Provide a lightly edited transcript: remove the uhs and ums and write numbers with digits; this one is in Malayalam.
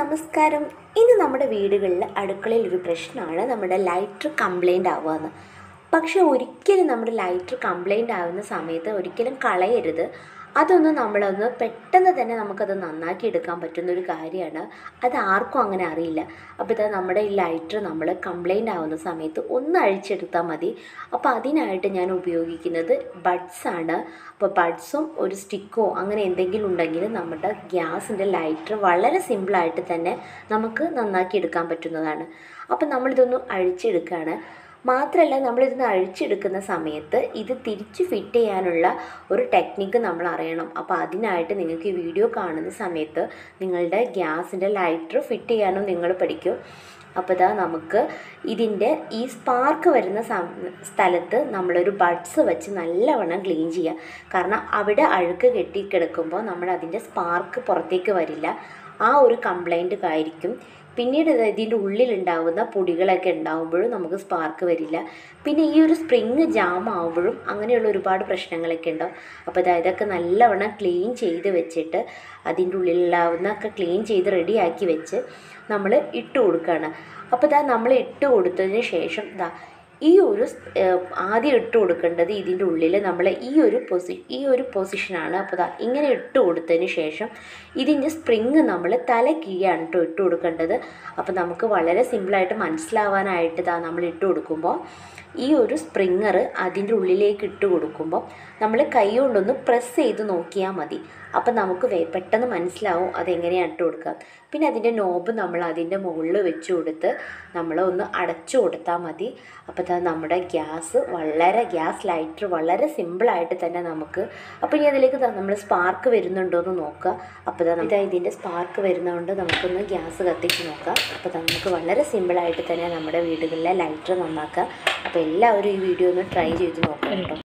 നമസ്കാരം. ഇന്ന് നമ്മുടെ വീടുകളിൽ അടുക്കളയിൽ ഒരു പ്രശ്നമാണ് നമ്മുടെ ലൈറ്റർ കംപ്ലൈൻ്റ് ആവുകയെന്ന്. പക്ഷേ ഒരിക്കലും നമ്മുടെ ലൈറ്റർ കംപ്ലൈൻ്റ് ആവുന്ന സമയത്ത് ഒരിക്കലും കളയരുത്. അതൊന്ന് നമ്മളൊന്ന് പെട്ടെന്ന് തന്നെ നമുക്കത് നന്നാക്കി എടുക്കാൻ പറ്റുന്നൊരു കാര്യമാണ്. അത് ആർക്കും അങ്ങനെ അറിയില്ല. അപ്പോൾ ഇതാ നമ്മുടെ ഈ ലൈറ്റർ നമ്മൾ കംപ്ലൈൻ്റ് ആവുന്ന സമയത്ത് ഒന്ന് അഴിച്ചെടുത്താൽ മതി. അപ്പോൾ അതിനായിട്ട് ഞാൻ ഉപയോഗിക്കുന്നത് ബഡ്സാണ്. അപ്പോൾ ബഡ്സും ഒരു സ്റ്റിക്കോ അങ്ങനെ എന്തെങ്കിലും ഉണ്ടെങ്കിൽ നമ്മുടെ ഗ്യാസിൻ്റെ ലൈറ്റർ വളരെ സിമ്പിളായിട്ട് തന്നെ നമുക്ക് നന്നാക്കി എടുക്കാൻ പറ്റുന്നതാണ്. അപ്പോൾ നമ്മളിതൊന്ന് അഴിച്ചെടുക്കുകയാണ്. മാത്രമല്ല, നമ്മളിതൊന്ന് അഴിച്ചെടുക്കുന്ന സമയത്ത് ഇത് തിരിച്ച് ഫിറ്റ് ചെയ്യാനുള്ള ഒരു ടെക്നിക്ക് നമ്മൾ അറിയണം. അപ്പോൾ അതിനായിട്ട് നിങ്ങൾക്ക് ഈ വീഡിയോ കാണുന്ന സമയത്ത് നിങ്ങളുടെ ഗ്യാസിൻ്റെ ലൈറ്റർ ഫിറ്റ് ചെയ്യാനും നിങ്ങൾ പഠിക്കും. അപ്പോൾ ഇതാ നമുക്ക് ഇതിൻ്റെ ഈ സ്പാർക്ക് വരുന്ന സ്ഥലത്ത് നമ്മളൊരു ബഡ്സ് വെച്ച് നല്ലവണ്ണം ക്ലീൻ ചെയ്യുക. കാരണം അവിടെ അഴുക്ക് കെട്ടിക്കിടക്കുമ്പോൾ നമ്മൾ അതിൻ്റെ സ്പാർക്ക് പുറത്തേക്ക് വരില്ല. ആ ഒരു കംപ്ലൈൻറ്റ് ആയിരിക്കും. പിന്നീട് ഇതിൻ്റെ ഉള്ളിലുണ്ടാകുന്ന പൊടികളൊക്കെ ഉണ്ടാകുമ്പോഴും നമുക്ക് സ്പാർക്ക് വരില്ല. പിന്നെ ഈ ഒരു സ്പ്രിങ് ജാം ആകുമ്പോഴും അങ്ങനെയുള്ള ഒരുപാട് പ്രശ്നങ്ങളൊക്കെ ഉണ്ടാവും. അപ്പോൾ ഇതൊക്കെ നല്ലവണ്ണം ക്ലീൻ ചെയ്ത് വെച്ചിട്ട് അതിൻ്റെ ഉള്ളിലുണ്ടാവുന്നതൊക്കെ ക്ലീൻ ചെയ്ത് റെഡിയാക്കി വെച്ച് നമ്മൾ ഇട്ട് കൊടുക്കുകയാണ്. അപ്പോൾ നമ്മൾ ഇട്ട് കൊടുത്തതിന് ശേഷം ഈ ഒരു ആദ്യം ഇട്ട് കൊടുക്കേണ്ടത് ഇതിൻ്റെ ഉള്ളിൽ നമ്മൾ ഈ ഒരു പൊസിഷനാണ്. അപ്പോൾ ഇങ്ങനെ ഇട്ട് കൊടുത്തതിന് ശേഷം ഇതിൻ്റെ സ്പ്രിങ് നമ്മൾ തല കീഴാണ് ഇട്ട് കൊടുക്കേണ്ടത്. അപ്പോൾ നമുക്ക് വളരെ സിമ്പിളായിട്ട് മനസ്സിലാവാനായിട്ട് നമ്മൾ ഇട്ട് കൊടുക്കുമ്പോൾ ഈ ഒരു സ്പ്രിങ്ങർ അതിൻ്റെ ഉള്ളിലേക്ക് ഇട്ട് കൊടുക്കുമ്പോൾ നമ്മൾ കൈ കൊണ്ടൊന്ന് പ്രസ് ചെയ്ത് നോക്കിയാൽ മതി. അപ്പം നമുക്ക് പെട്ടെന്ന് മനസ്സിലാവും അതെങ്ങനെയാണ് ഇട്ട് കൊടുക്കുക. പിന്നെ അതിൻ്റെ നോബ് നമ്മൾ അതിൻ്റെ മുകളിൽ വെച്ച് കൊടുത്ത് നമ്മൾ ഒന്ന് അടച്ചു കൊടുത്താൽ മതി. അപ്പോൾ നമ്മുടെ ഗ്യാസ് ലൈറ്റർ വളരെ സിമ്പിളായിട്ട് തന്നെ നമുക്ക്. അപ്പോൾ ഇനി അതിലേക്ക് നമ്മൾ സ്പാർക്ക് വരുന്നുണ്ടോ എന്ന് നോക്കുക. അപ്പോൾ ഇതിൻ്റെ സ്പാർക്ക് വരുന്നതുകൊണ്ട് നമുക്കൊന്ന് ഗ്യാസ് കത്തിച്ച് നോക്കാം. അപ്പോൾ നമുക്ക് വളരെ സിമ്പിളായിട്ട് തന്നെ നമ്മുടെ വീടുകളിലെ ലൈറ്റർ നന്നാക്കുക. അപ്പോൾ എല്ലാവരും ഈ വീഡിയോ ഒന്ന് ട്രൈ ചെയ്ത് നോക്കാം കേട്ടോ.